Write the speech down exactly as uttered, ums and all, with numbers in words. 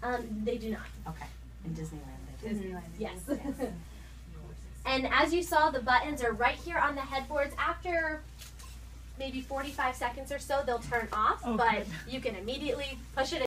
Um, they do not. Okay. In Disneyland they do. Disneyland. Yes. yes. And as you saw, the buttons are right here on the headboards. After maybe forty-five seconds or so, they'll turn off, Oh, but good. you can immediately push it